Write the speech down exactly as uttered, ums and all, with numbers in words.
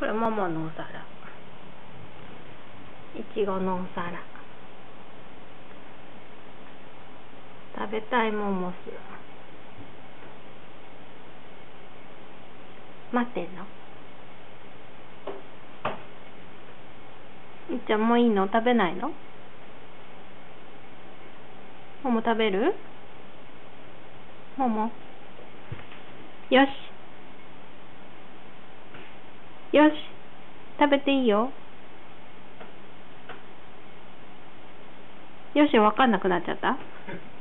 これもものお皿、いちごのお皿、食べたいモモス。待ってんの？いっちゃんもういいの？食べないの？もも食べる？ももよしよし、食べていいよ。よし、わかんなくなっちゃった